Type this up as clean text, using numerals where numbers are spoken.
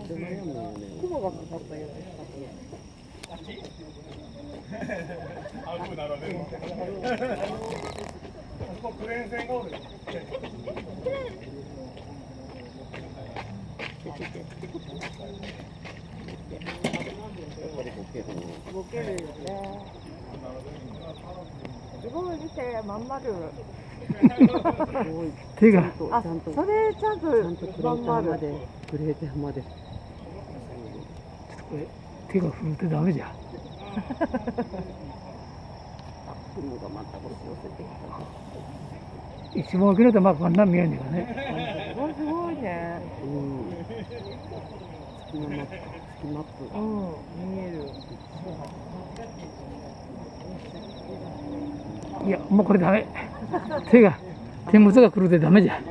雲がかかったようでした。 クレーン船がおる。 ボケるよね。すごい見て、まん丸。 手が。 あ、それちゃんとまん丸。 クレーターまで。 手が振るってダメじゃん。 雲がまた押し寄せてきた。 一番大きな玉こんなん見えんねんからね。 すごいね。 月マップ。 見える。 いや、もうこれダメ。手が、天むすが来るってダメじゃん。